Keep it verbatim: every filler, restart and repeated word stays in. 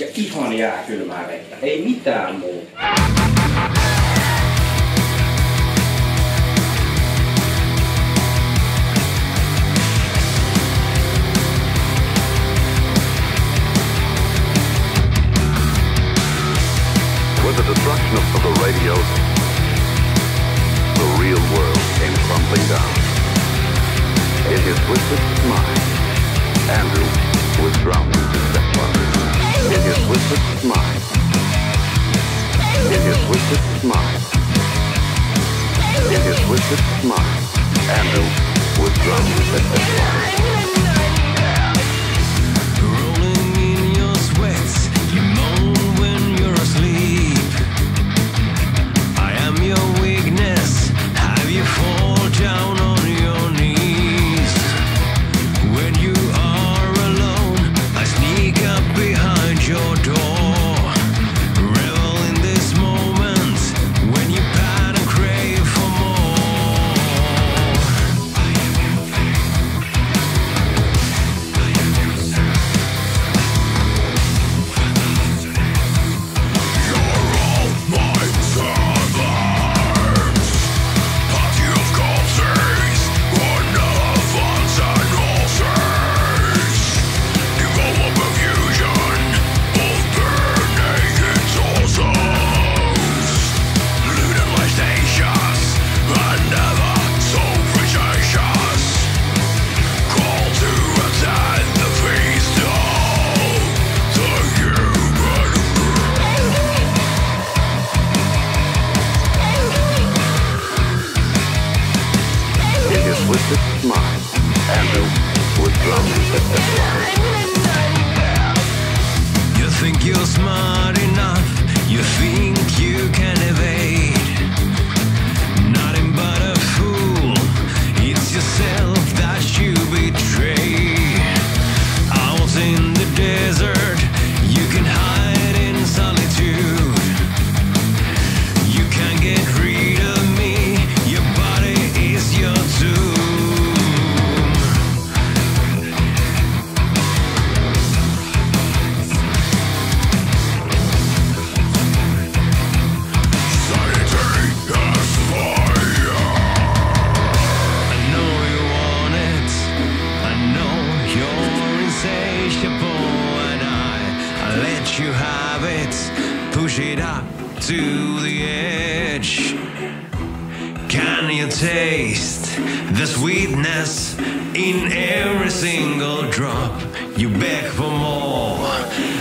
ja ihan jääkylmää vettä. Ei mitään muuta. With the destruction of the radio, the real world came crumbling down. In his twisted mind, Andrew was drowning his stepfather. In his twisted mind, in his twisted mind, in his twisted mind, Andrew was drowning his stepfather. Rolling in your sweats, you moan when you're asleep. I am your weakness, have you fall down on your knees. When you are alone, I sneak up behind your door. Revel in this moment, when you pant and crave for more. I am your favorite. I am your servant. You're all my servants. Party of corpses, one of us and ulcers. Develop a fusion of bare naked torsos. Lewd and licentious, and never so pretentious. Call to attend the feast of the human In his twisted mind, Andrew was drowning his stepfather. You think you're smart enough, you think you can evade. Nothing but a fool, it's yourself that you betray. Out in the desert, you can hide in solitude. You can't get rid of me, your body is your tomb. sanity as fire. I know you want it, I know you're insatiable, and I, I let you have it, push it up to the edge. Can you taste the sweetness in every single drop? You beg for more,